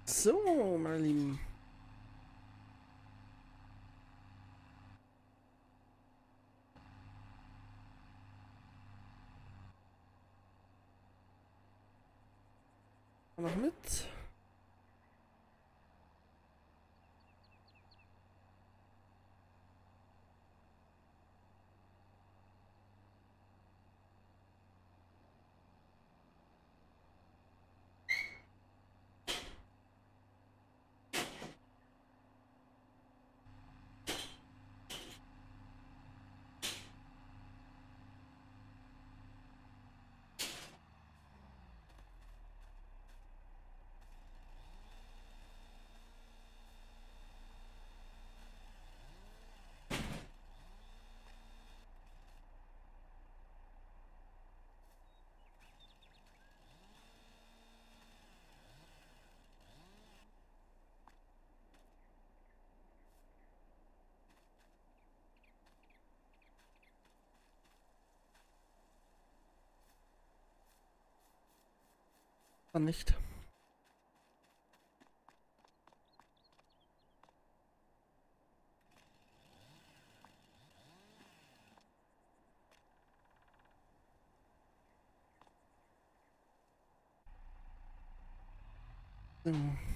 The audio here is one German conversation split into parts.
So, meine Lieben. Noch mit. Dann nicht. So.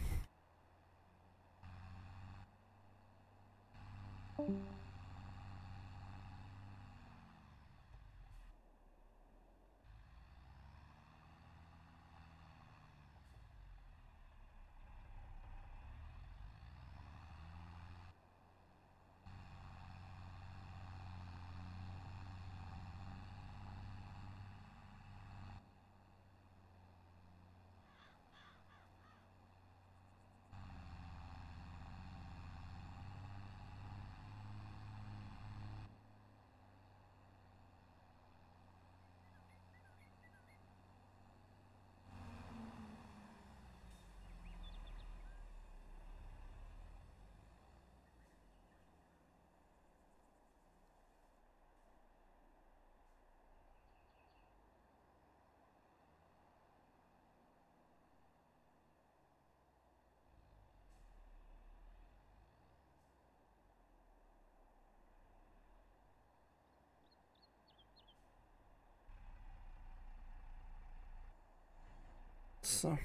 So.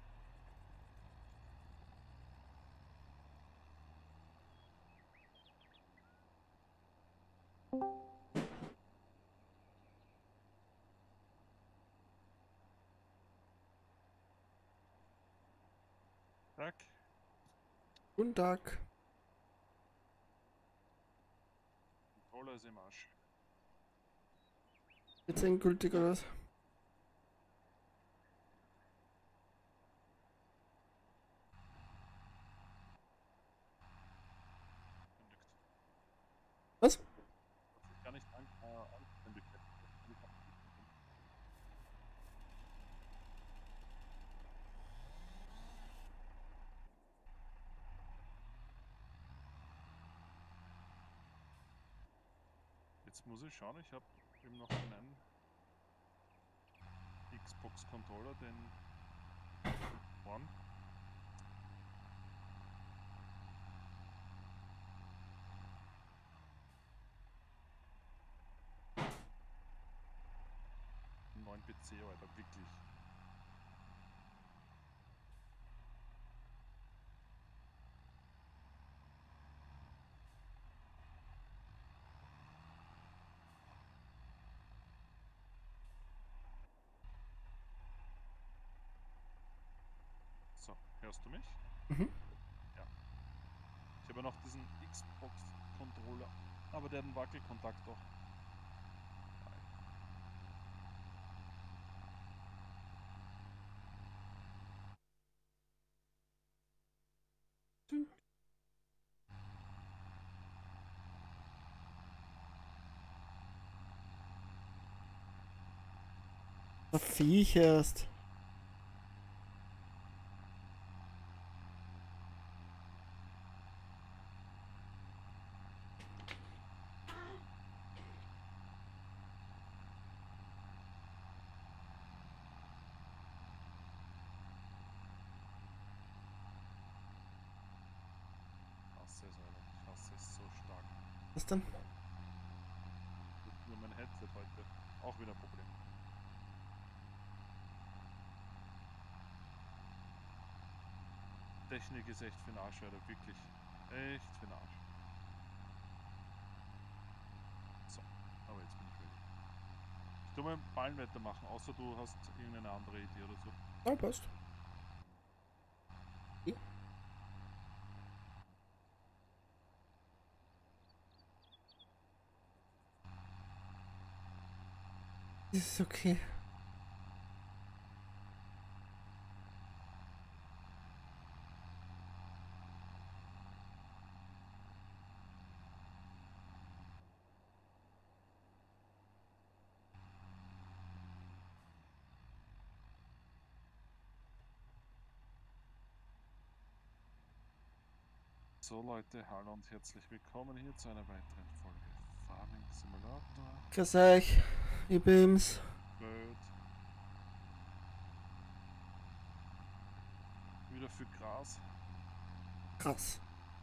Tag. Guten Tag. Controller ist im Arsch. Jetzt endgültig oder was? Kündigt. Was? Hat sich gar nicht angekündigt. Jetzt muss ich schauen, ich habe eben noch einen Xbox-Controller, den One. Einen neuen PC, Alter, wirklich. So, hörst du mich? Mhm. Ja. Ich habe noch diesen Xbox-Controller, aber der hat einen Wackelkontakt doch. Geil. Der Viech erst. hasse es, Alter. Ich hasse es so stark. Was denn? Das ist nur mein Headset heute. Auch wieder ein Problem. Technik ist echt für den Arsch, Alter. Wirklich. Echt für den Arsch. So, aber jetzt bin ich ready. Ich tu mal Ballen weitermachen, außer du hast irgendeine andere Idee oder so. Ah, passt. Ist okay. So Leute, hallo und herzlich willkommen hier zu einer weiteren Folge Farming Simulator. Grüß euch, ihr Beams. Gut. Wieder für Gras. Krass.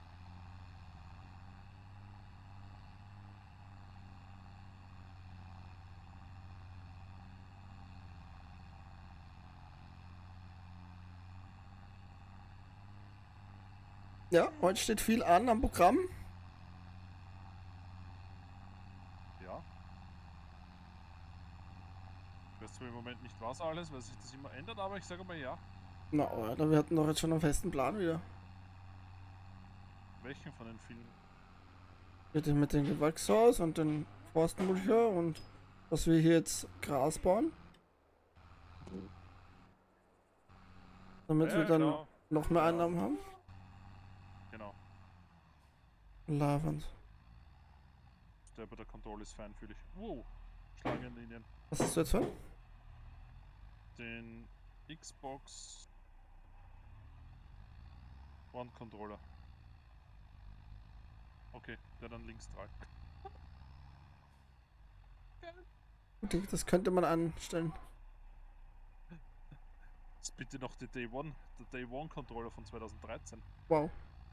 Ja, heute steht viel an am Programm. Ja. Ich weiß zwar im Moment nicht was alles, weil sich das immer ändert, aber ich sage mal ja. Na, Alter, wir hatten doch jetzt schon einen festen Plan wieder. Welchen von den vielen? Mit dem Gewächshaus und den Forstmulcher und dass wir hier jetzt Gras bauen. Damit wir dann genau. noch mehr Ja. Einnahmen haben. Genau. Labernd. Der bei der Kontrolle ist feinfühlig. Wow. Schlangenlinien. Was ist das jetzt für? Den Xbox One Controller. Okay, der dann links trägt. Das könnte man anstellen. Das ist bitte noch der Day One Controller von 2013. Wow.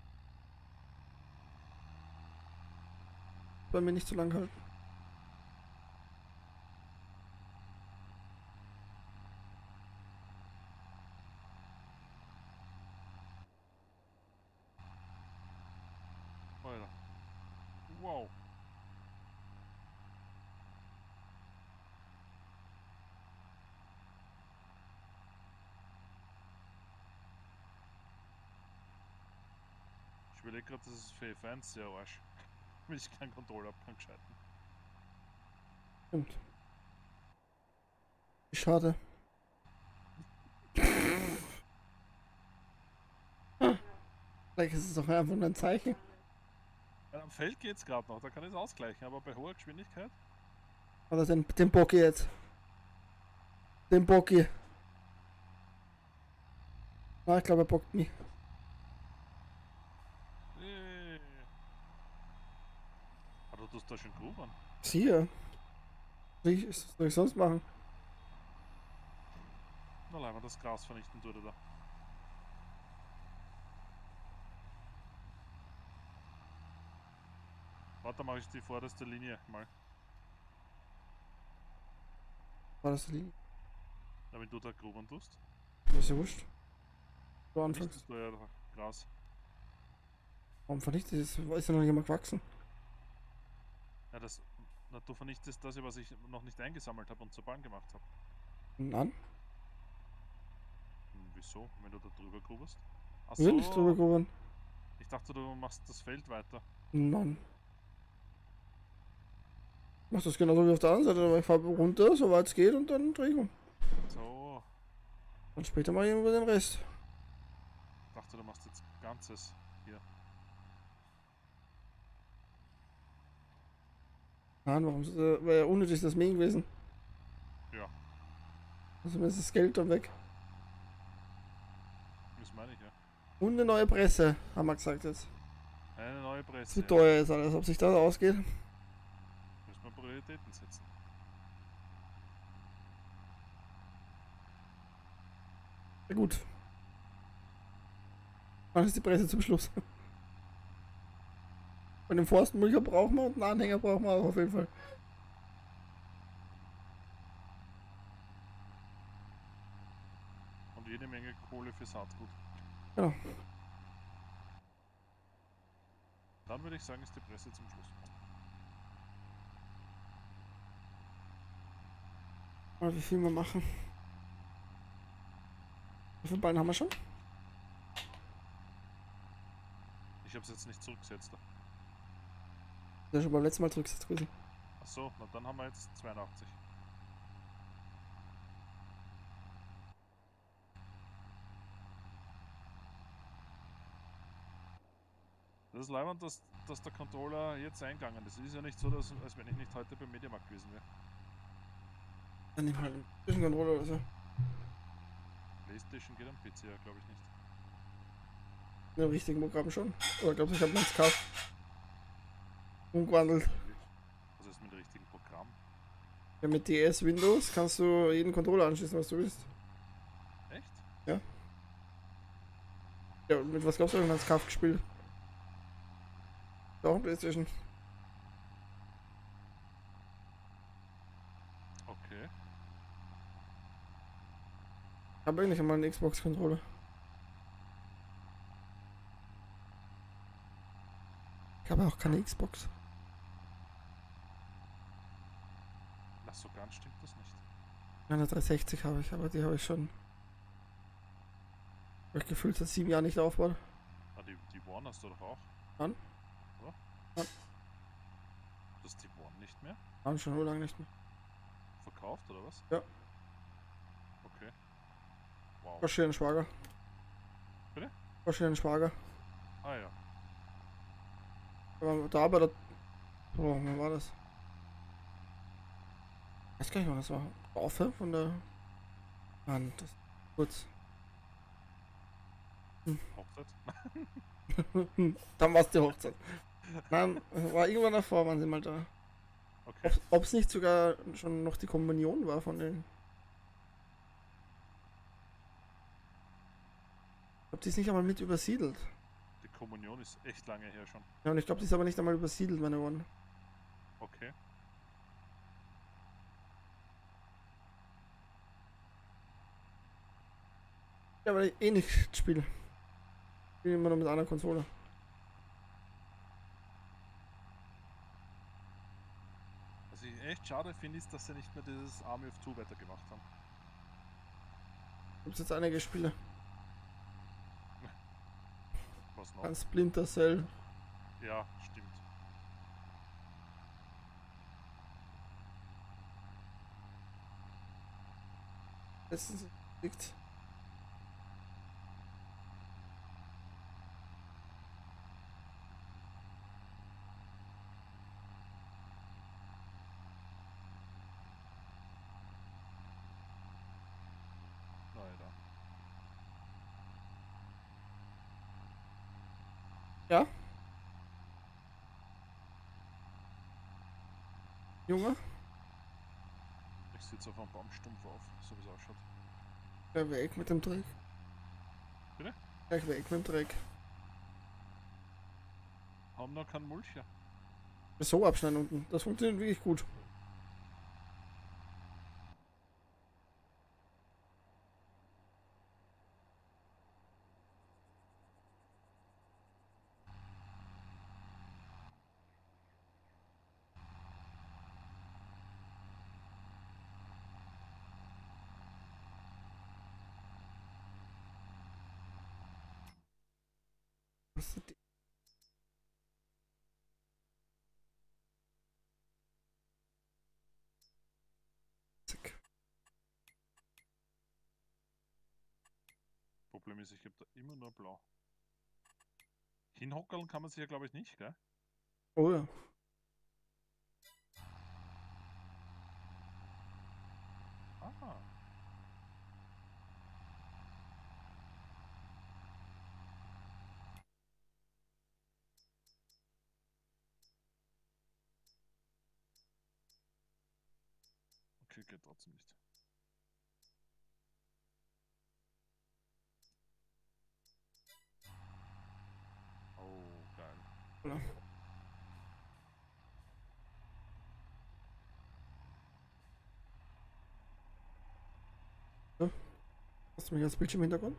Bei mir nicht so lang halten. Alter. Wow. Ich überlege gerade, das ist für Fans sehr Arsch. Wenn ich keinen Controller habe, keinen gescheiten. Stimmt. Schade. Vielleicht ist es doch einfach nur ein Zeichen. Ja, am Feld geht's gerade noch, da kann ich es ausgleichen, aber bei hoher Geschwindigkeit. Oder den Bocki jetzt. Den Bocki. Ah, ich glaube, er bockt mich. Aber du tust da schon Gruben. Siehe. Was soll ich sonst machen? Na, leih mal das Gras vernichten tut er da. Warte, mache ich die vorderste Linie mal. War das die Linie? Ja, wenn du da Gruben tust. Ist ja wurscht. Du anfängst. Vernichtest du ja Gras. Warum vernichtet es? Ist ja noch nicht mal gewachsen. Ja, na, du vernichtest das, was ich noch nicht eingesammelt habe und zur Bahn gemacht habe. Nein. Wieso? Wenn du da drüber grubest? Ich will nicht drüber gruben. Ich dachte, du machst das Feld weiter. Nein. Ich mach das genauso wie auf der anderen Seite, aber ich fahre runter, soweit es geht und dann drehe ich um. So. Und später mache ich über den Rest. Ich dachte, du machst jetzt Ganzes hier. Nein, warum? Wäre ja unnötig das Mähen gewesen. Ja, Also mir ist das Geld dann weg. das meine ich ja. Und eine neue Presse, haben wir gesagt jetzt. Eine neue Presse. Wie teuer ist alles, ob sich das ausgeht. Müssen wir Prioritäten setzen. Ja gut. Dann ist die Presse zum Schluss. Und den Forstmulcher brauchen wir und einen Anhänger brauchen wir auch auf jeden Fall. Und jede Menge Kohle für Saatgut. Genau. Dann würde ich sagen, ist die Presse zum Schluss. Mal wie viel wir machen. Wie viele Ballen haben wir schon? Ich habe es jetzt nicht zurückgesetzt. Das ist schon beim letzten Mal zurückgesetzt gewesen. Achso, na dann haben wir jetzt 82. Das ist leibend, dass der Controller jetzt eingegangen ist. Es ist ja nicht so, dass, als wenn ich nicht heute beim Mediamarkt gewesen wäre. Dann nehmen wir halt einen Zwischencontroller oder so. PlayStation geht am PC ja, glaube ich nicht. In dem richtigen Programm schon. Oder glaubst du, ich habe meins gekauft? Umgewandelt. Was ist mit dem richtigen Programm? Ja, mit DS Windows kannst du jeden Controller anschließen, was du willst. Echt? Ja. Ja, mit was glaubst du, wenn Kauf gespielt? Auch ein PlayStation. Okay. Ich habe eigentlich einmal einen Xbox-Controller. Ich habe auch keine Xbox. Na, so ganz stimmt das nicht. Eine 360 habe ich, aber die habe ich schon. Hab ich gefühlt seit 7 Jahren nicht aufgebaut. Ah, die One hast du doch auch. Wann? Oder? Wann? Das ist die One nicht mehr? Waren schon so lange nicht mehr. Verkauft oder was? Ja. Okay. Wow. Wahrscheinlich Schwager. Bitte? Wahrscheinlich Schwager. Ah ja. Aber da arbeitet. Oh, wann war das? Ich weiß gar nicht, wann das war. Aufhör von der. Mann, das. Kurz. Hochzeit? Dann war es die Hochzeit. Nein, war irgendwann davor, waren sie mal da. Okay. Ob es nicht sogar schon noch die Kommunion war von denen. Ich glaube, die ist nicht einmal mit übersiedelt. Die Kommunion ist echt lange her schon. Ja, und ich glaube, die ist aber nicht einmal übersiedelt, meine One. Okay. Ja, weil ich eh nicht spiele. Ich spiele immer nur mit einer Konsole. Was ich echt schade finde, ist, dass sie nicht mehr dieses Army of Two weitergemacht haben. Gibt es jetzt einige Spiele. Was noch? Ein Splinter Cell. Ja, stimmt. Das liegt. Leider. Ja? Junge? Ich sitze auf einem Baumstumpf auf, so wie es ausschaut. Der weg mit dem Dreck. Bitte? Gleich weg mit dem Dreck. Haben noch keinen Mulcher. So abschneiden unten. Das funktioniert wirklich gut. Was ist die? Zack. Problem ist, ich habe da immer nur blau. Hinhockeln kann man sich ja, glaube ich, nicht, gell? Oh ja. Ah. Okay, geht trotzdem nicht. Oh, geil. Ja. du mich als Bildschirmhintergrund?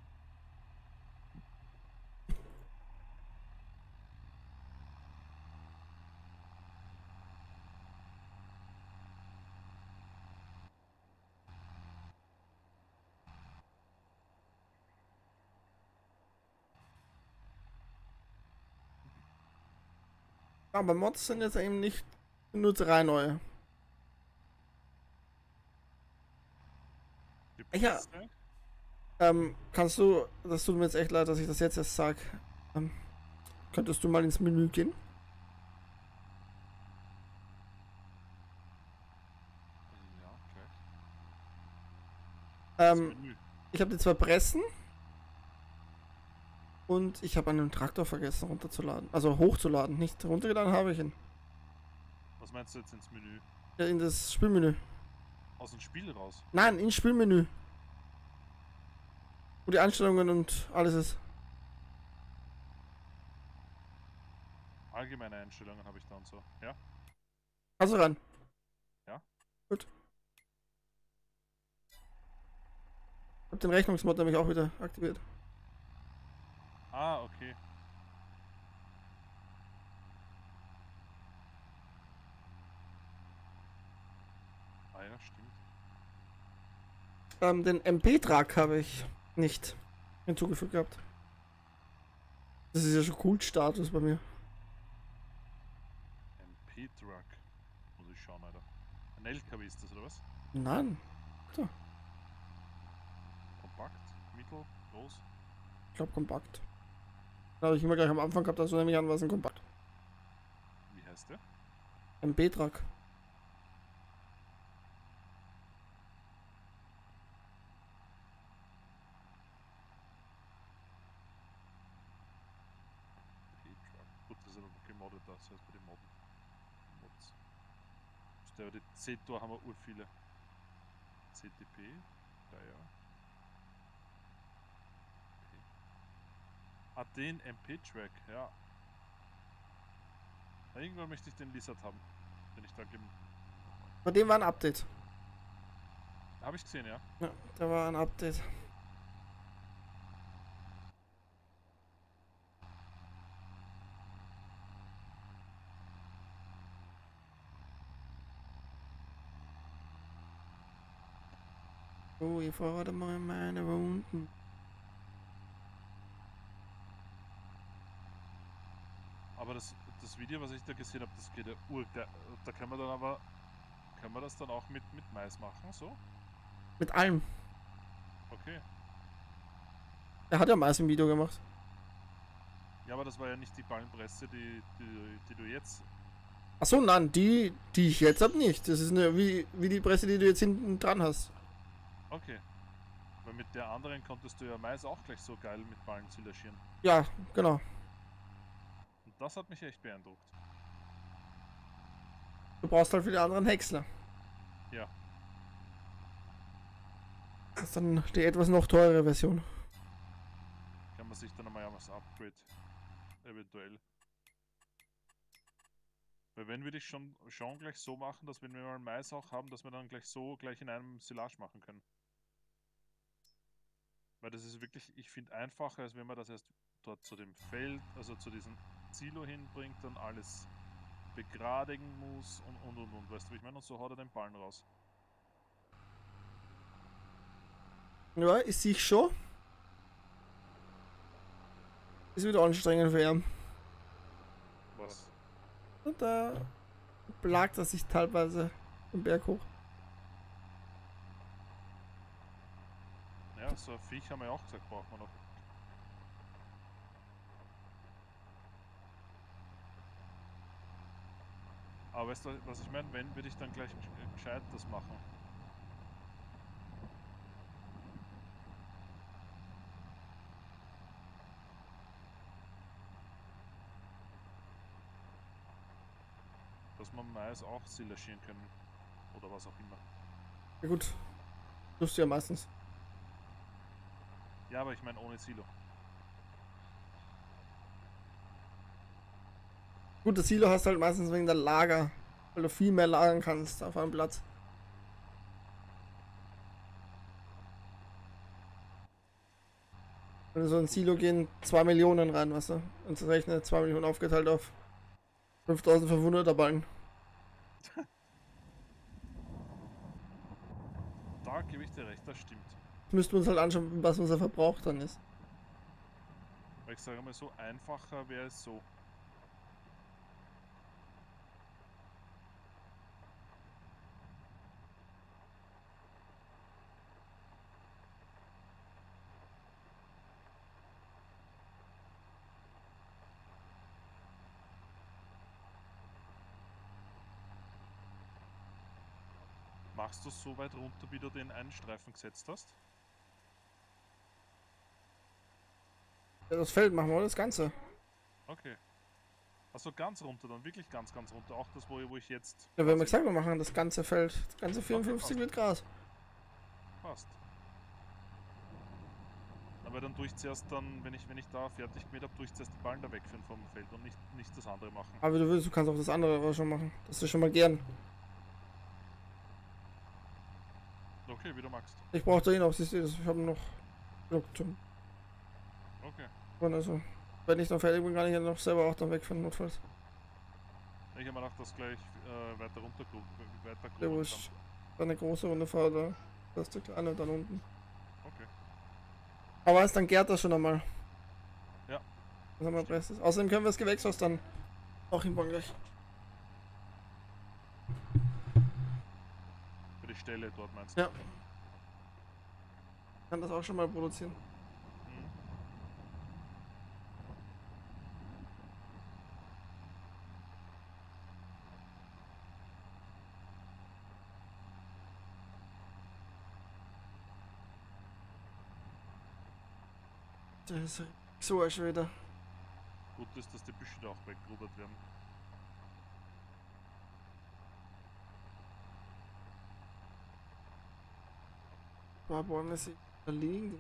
Aber Mods sind jetzt eben nicht nur drei neue. Ja. Kannst du, das tut mir jetzt echt leid, dass ich das jetzt erst sage. Könntest du mal ins Menü gehen? Ja, gleich. Menü. Ich habe die zwei Pressen und ich habe einen Traktor vergessen runterzuladen. Also hochzuladen, nicht runtergeladen habe ich ihn. Was meinst du jetzt ins Menü? Ja, in das Spielmenü. Aus dem Spiel raus? Nein, ins Spielmenü. Wo die Einstellungen und alles ist. Allgemeine Einstellungen habe ich da und so, ja? Also ran. Ja. Gut. Ich habe den Rechnungsmod nämlich auch wieder aktiviert. Ah, okay. Ah ja, stimmt. Den MP-Trag habe ich nicht hinzugefügt gehabt. Das ist ja schon Kultstatus bei mir. MP-Truck. Muss ich schauen, Alter. Ein LKW ist das, oder was? Nein. So. Kompakt? Mittel? Groß? Ich glaube kompakt. Da habe ich immer gleich am Anfang gehabt, also nehme ich an, was ein Kompakt. Wie heißt der? MP-Trag. MP-Truck. Gut, das ist aber gemoddet, das heißt bei den Mods. Aber die Z-Tor haben wir urviele. CTP? Da ja. Okay. Ah, den MP-Track, ja. Na, irgendwann möchte ich den Lizard haben. Den ich da geben. Bei dem war ein Update. Habe ich gesehen, ja. Ja, da war ein Update. Oh, ich fordere mal meine Wunden. Aber das Video, was ich da gesehen habe, das geht ja urgeil. Da kann man dann aber. Kann man das dann auch mit Mais machen, so? Mit allem. Okay. Er hat ja meist ein Video gemacht. Ja, aber das war ja nicht die Ballenpresse, die du jetzt. Achso, nein, die ich jetzt hab nicht. Das ist eine, wie die Presse, die du jetzt hinten dran hast. Okay. Weil mit der anderen konntest du ja Mais auch gleich so geil mit Ballen zilaschieren. Ja, genau. Und das hat mich echt beeindruckt. Du brauchst halt für die anderen Häcksler. Ja. Das ist dann die etwas noch teurere Version. Kann man sich dann einmal als Upgrade eventuell. Weil wenn wir dich schon gleich so machen, dass wenn wir mal Mais auch haben, dass wir dann gleich in einem Silage machen können. Weil das ist wirklich, ich finde, einfacher, als wenn man das erst dort zu dem Feld, also zu diesem Silo hinbringt, dann alles begradigen muss und. Weißt du, wie ich meine? Und so haut er den Ballen raus. Ja, ist sich schon. Ist wieder anstrengend für ihn. Was? Und da plagt er sich teilweise den Berg hoch. Ja, so ein Viech haben wir ja auch gesagt, braucht man noch. Aber weißt du, was ich meine? Wenn, würde ich dann gleich gescheit das machen. Dass man Mais auch silaschieren können. Oder was auch immer. Ja gut. Tust du ja meistens. Ja, aber ich meine ohne Silo. Gut, das Silo hast du halt meistens wegen der Lager. Weil du viel mehr lagern kannst auf einem Platz. In so ein Silo gehen 2 Millionen rein, weißt du? Und das rechnet 2 Millionen aufgeteilt auf 5500er Ballen. Da gebe ich dir recht, das stimmt. Jetzt müssten wir uns halt anschauen, was unser Verbrauch dann ist. Weil ich sage mal so, einfacher wäre es so. Machst du es so weit runter, wie du den einen Streifen gesetzt hast? Ja, das Feld machen wir, oder? Das Ganze. Okay. Also ganz runter dann, wirklich ganz, ganz runter. Auch das, wo ich jetzt... Ja, wir haben ja quasi- gesagt, wir machen das ganze Feld. Das ganze 54 passt. mit Gras. Passt. Aber dann tue ich zuerst dann, wenn ich da fertig gemäht habe, tue ich zuerst die Ballen da wegführen vom Feld und nicht das andere machen. Aber wie du willst, du kannst auch das andere aber schon machen. Das ist schon mal gern. Okay, wie du magst. Ich brauche da eh noch, siehst du, ich habe noch genug zum Okay. tun. Also, wenn ich dann fertig bin, kann ich ja noch selber auch dann wegfahren, notfalls. Ich habe mir gedacht, dass gleich weiter runter weiter Der, wo grubbeln ich dann eine große Runde fahre, da das ist der kleine und dann unten. kann. Okay. Aber ist dann gärt das schon einmal. Ja. Das haben wir Bestes. Außerdem können wir das Gewächshaus dann auch hinbauen gleich. Für die Stelle dort meinst du? Ja. Kann das auch schon mal produzieren. Mhm. Das ist so schon wieder. Gut ist, dass die Büsche da auch weggrubbert werden. Ein paar Bäume sind da liegen.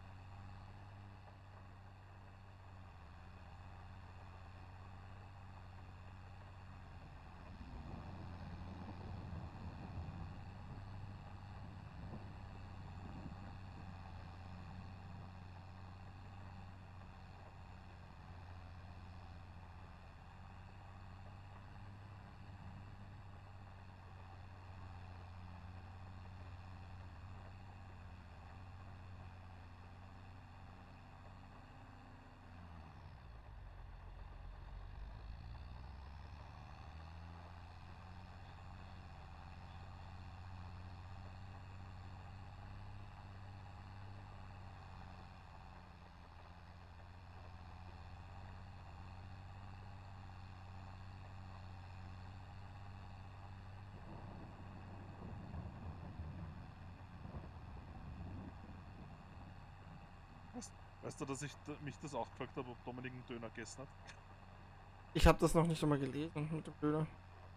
Weißt du, dass ich mich das auch gefragt habe, ob Dominik einen Döner gegessen hat? Ich habe das noch nicht einmal gelesen mit dem Blöder.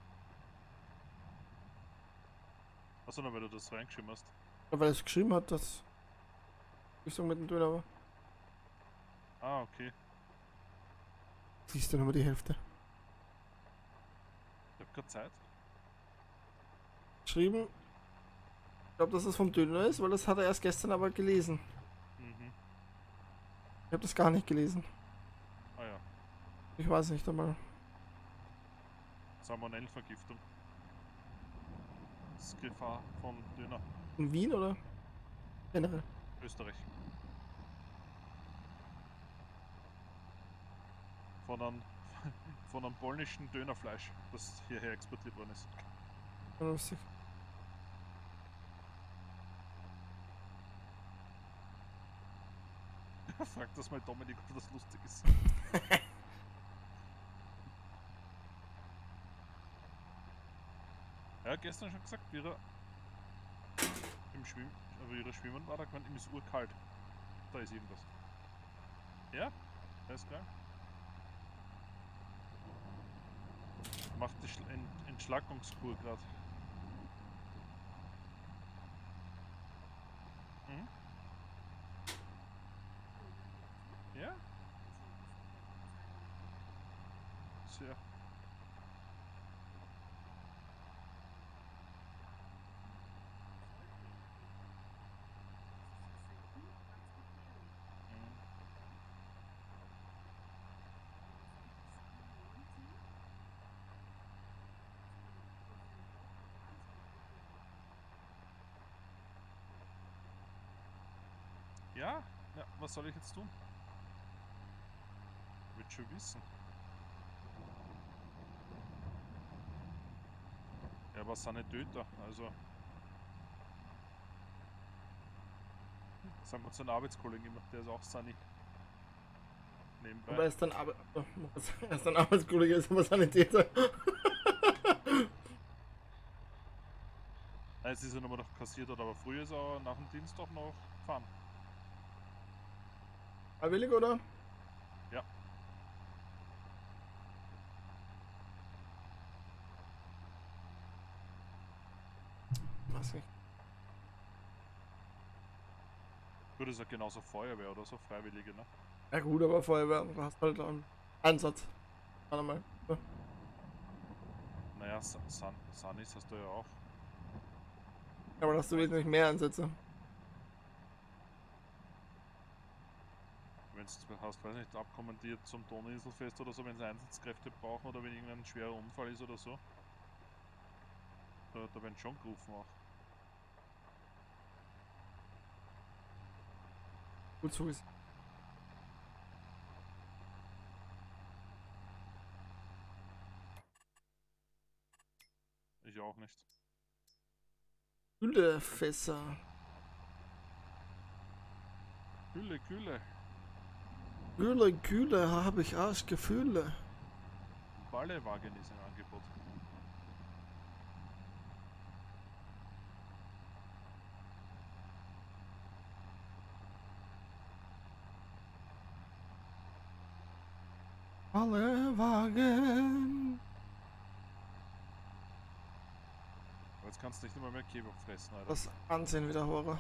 Achso, nur weil du das reingeschrieben hast. Ja, weil es geschrieben hat, dass ich so mit dem Döner war. Ah, okay. Siehst du nur mal die Hälfte. Ich hab keine Zeit. Geschrieben. Ich glaube, dass das vom Döner ist, weil das hat er erst gestern aber gelesen. Mhm. Ich habe das gar nicht gelesen. Ah ja. Ich weiß nicht einmal. Salmonellenvergiftung. Das ist Gefahr von Döner. In Wien oder? Generell. Österreich. Von einem, von einem polnischen Dönerfleisch, das hierher exportiert worden ist. Ja, lustig. Frag das mal Dominik, ob das lustig ist. Er hat gestern schon gesagt, wie er wie er schwimmen war, da gemeint, ihm ist urkalt. Da ist irgendwas. Ja, alles klar. Macht die Entschlackungskur gerade. Mhm. Ja? Sehr. Mhm. Ja, ja, was soll ich jetzt tun? Wird schon wissen. Ja, aber Sanitäter, also. Sagen wir zu einem Arbeitskollegen immer, der ist auch Sani. Nebenbei. Aber er ist dann er ist dann Arbeitskollege, ist aber Sanitäter. Jetzt ist er nochmal noch kassiert, aber früher ist er nach dem Dienst doch noch gefahren. Freiwillig, oder? Ja. Weiß nicht. Gut, ist ja genauso Feuerwehr oder so, Freiwillige, ne? Ja gut, aber Feuerwehr, du hast halt einen Einsatz. Warte mal. Ja. Naja, Sanis hast du ja auch. Aber da hast du wesentlich mehr Einsätze. Wenn du hast, weiß nicht, abkommandiert zum Donauinselfest oder so, wenn sie Einsatzkräfte brauchen oder wenn irgendein schwerer Unfall ist oder so. Da werden schon gerufen auch. Gut so ist. Ich auch nicht. Güllefässer. Kühle. Gülle, habe ich Arschgefühle. Ballewagen ist im Angebot. Alle Wagen. Aber jetzt kannst du nicht immer mehr Kebab fressen, Alter. Das Ansehen wieder Horror.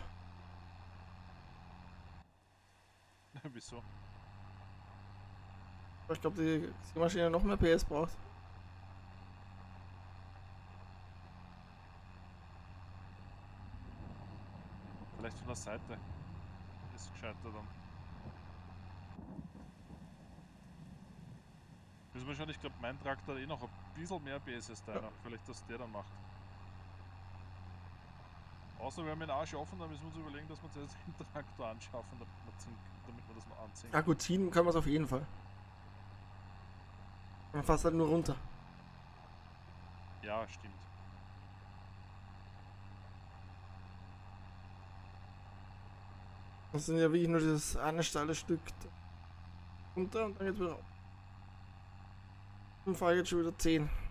Wieso? Ich glaube, die Maschine noch mehr PS braucht. Vielleicht von der Seite. Ist gescheiter dann. Müssen wir schon, ich glaube, mein Traktor hat eh noch ein bisschen mehr PS als deiner. Vielleicht, dass der dann macht. Außer wir haben den Arsch offen, dann müssen wir uns überlegen, dass wir zuerst den Traktor anschaffen, damit wir das noch anziehen. Ja gut, ziehen können wir es auf jeden Fall. Man fasst halt nur runter. Ja, stimmt. Das sind ja wirklich nur dieses eine steile Stück runter und dann geht's wieder auf. Dann fahre ich jetzt schon wieder 10.